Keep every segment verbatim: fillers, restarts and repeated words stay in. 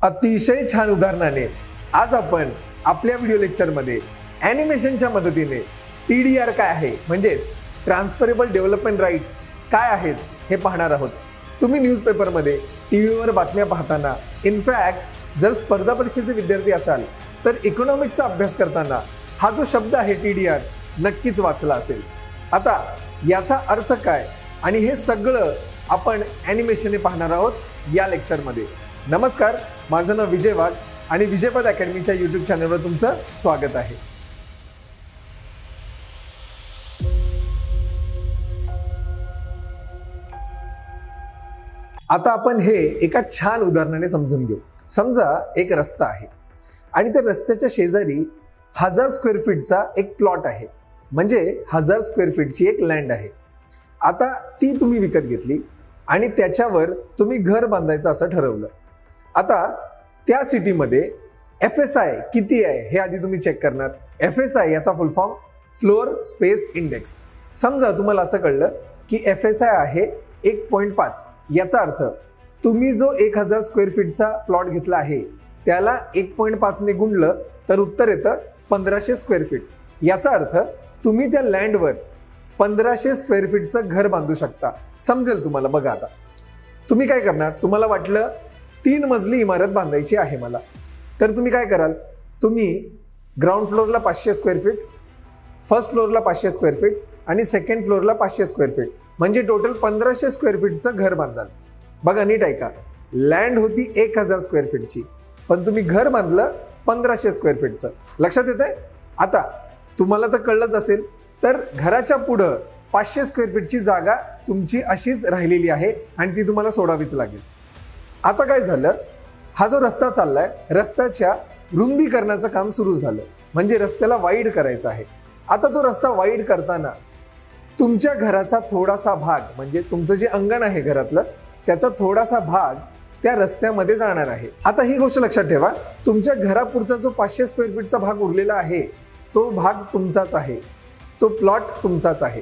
अतिशय छान उदाहरणाने आज आपण आपल्या व्हिडिओ लेक्चरमध्ये ॲनिमेशनच्या मदतीने टी डी आर काय आहे म्हणजेच ट्रान्सफरेबल डेव्हलपमेंट राईट्स काय आहेत हे पाहणार आहोत। तुम्ही न्यूजपेपरमध्ये टीव्हीवर बातम्या पाहताना इनफॅक्ट जर स्पर्धा परीक्षेचे विद्यार्थी असाल तर इकॉनॉमिक्सचा अभ्यास करताना हा जो शब्द आहे टी डी आर नक्कीच वाचला असेल। आता याचा अर्थ काय आणि हे सगळं आपण ॲनिमेशनने पाहणार आहोत या लेक्चरमध्ये। नमस्कार, माझं नाव विजय वाघ आणि विजयपद अकॅडमीच्या यूट्यूब चॅनलवर तुमचं स्वागत आहे। आता आपण हे एका छान उदाहरणाने समजून घेऊ। समजा एक रस्ता आहे आणि त्या रस्त्याच्या शेजारी हजार स्क्वेअर फीटचा एक प्लॉट आहे, म्हणजे हजार स्क्वेअर फीटची एक लँड आहे। आता ती तुम्ही विकत घेतली आणि त्याच्यावर तुम्ही घर बांधायचं असं ठरवलं। आता त्या सिटीमध्ये एफ एस आय किती आहे हे आधी तुम्ही चेक करणार। एफ एस आय याचा full form floor space index. समजा तुम्हाला असं कळलं की एफ एस आय आहे एक पॉईंट पाच, याचा अर्थ तुम्ही जो एक हजार स्क्वेअर फीटचा प्लॉट घेतला आहे त्याला एक पॉईंट पाच ने गुणलं तर उत्तर येतं पंधराशे स्क्वेअर फीट। याचा अर्थ तुम्ही त्या लँडवर पंधराशे स्क्वेअर फीटचं घर बांधू शकता। समजेल तुम्हाला। बघा आता तुम्ही काय करणार, तुम्हाला वाटलं तीन मजली इमारत बांधायची आहे मला, तर तुम्ही काय कराल, तुम्ही ग्राउंड फ्लोअरला पाचशे स्क्वेअर फीट, फर्स्ट फ्लोअरला पाचशे स्क्वेअर फीट आणि सेकंड फ्लोअरला पाचशे स्क्वेअर फीट म्हणजे टोटल पंधराशे स्क्वेअर फीटचं घर बांधाल। बघा नीट ऐका, लँड होती एक हजार स्क्वेअर फीटची पण तुम्ही घर बांधलं पंधराशे स्क्वेअर फीटचं। लक्षात येतंय? आता तुम्हाला तर कळलंच असेल, तर घराच्या पुढं पाचशे स्क्वेअर फीटची जागा तुमची अशीच राहिलेली आहे आणि ती तुम्हाला सोडावीच लागेल। आता काय झालं, हा जो रस्ता चाललाय रस्त्याच्या रुंदीकरणाचं काम सुरू झालं, म्हणजे रस्त्याला वाईड करायचं आहे। आता तो रस्ता वाईड करताना तुमच्या घराचा थोडासा भाग, म्हणजे तुमचं जे अंगण आहे घरातलं त्याचा थोडासा भाग त्या रस्त्यामध्ये जाणार आहे। आता ही गोष्ट लक्षात ठेवा, तुमच्या घरापुरचा जो पाचशे स्क्वेअर फीटचा भाग उरलेला आहे तो भाग तुमचाच आहे, तो प्लॉट तुमचाच आहे।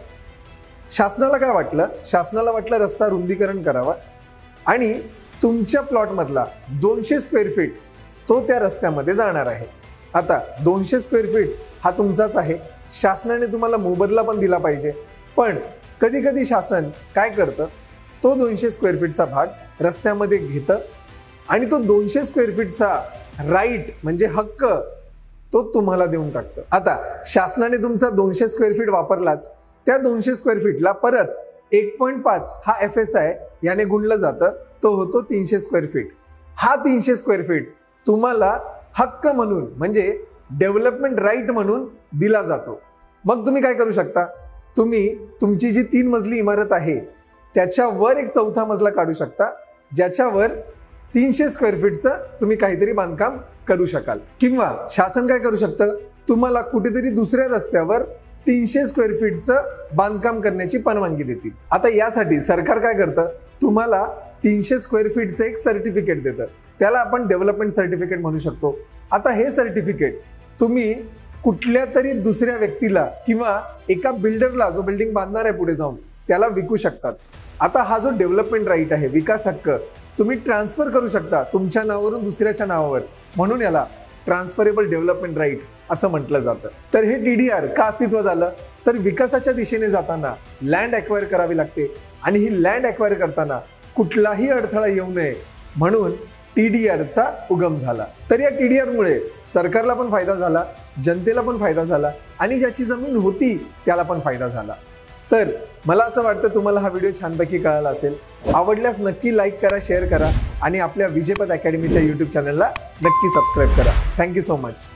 शासनाला काय वाटलं, शासनाला वाटलं रस्ता रुंदीकरण करावा आणि तुमच्या प्लॉटमधला दोनशे स्क्वेअर फीट तो त्या रस्त्यामध्ये जाणार आहे। आता दोनशे स्क्वेअर फीट हा तुमचाच आहे, शासनाने तुम्हाला मोबदला पण दिला पाहिजे, पण कधी कधी शासन काय करतं, तो दोनशे स्क्वेअर फीटचा भाग रस्त्यामध्ये घेतं आणि तो दोनशे स्क्वेअर फीटचा राईट म्हणजे हक्क तो तुम्हाला देऊन टाकतं। आता शासनाने तुमचा दोनशे स्क्वेअर फीट वापरलाच, त्या दोनशे स्क्वेअर फीटला परत एक पॉईंट पाच हा एफ एस आय याने गुणलं जातं, तो होतो तीनशे स्क्वेअर फीट। हा तीनशे स्क्वेअर फीट तुम्हाला हक्क म्हणून म्हणजे डेव्हलपमेंट राईट म्हणून दिला जातो। मग तुम्ही काय करू शकता, तुम्ही तुमची जी तीन मजली इमारत आहे त्याच्यावर एक चौथा मजला काढू शकता, ज्याच्यावर तीनशे स्क्वेअर फीटचं तुम्ही काहीतरी बांधकाम करू शकाल। किंवा शासन काय करू शकतं, तुम्हाला कुठेतरी दुसऱ्या रस्त्यावर तीनशे स्क्वेअर फीटचं बांधकाम करण्याची परवानगी देतील। आता यासाठी सरकार काय करतं, तुम्हाला तीनशे स्क्वेअर फीटचं एक सर्टिफिकेट देतं, त्याला आपण डेव्हलपमेंट सर्टिफिकेट म्हणू शकतो। आता हे सर्टिफिकेट तुम्ही कुठल्या तरी दुसऱ्या व्यक्तीला किंवा एका बिल्डरला, जो बिल्डिंग बांधणार आहे पुढे जाऊन, त्याला विकू शकतात। आता हा जो डेव्हलपमेंट राईट आहे, विकास हक्क, तुम्ही ट्रान्सफर करू शकता तुमच्या नावावरून दुसऱ्याच्या नावावर, म्हणून याला ट्रान्सफरेबल डेव्हलपमेंट राईट असं म्हटलं जातं। तर हे टी डी आर का अस्तित्वात आलं, तर विकासाच्या दिशेने जाताना लँड ॲक्वायर करावी लागते आणि ही लँड ॲक्वायर करताना कुठलाही अडथळा येऊ नये म्हणून टी डी आरचा उगम झाला। तर या टी डी आरमुळे सरकारला पण फायदा झाला, जनतेला पण फायदा झाला आणि ज्याची जमीन होती त्याला पण फायदा झाला। तर मला असं वाटतं तुम्हाला हा व्हिडिओ छानपैकी कळाला असेल। आवडल्यास नक्की लाईक करा, शेअर करा आणि आपल्या विजयपद अकॅडमीच्या यूट्यूब चॅनलला नक्की सबस्क्राईब करा। Thank you so much.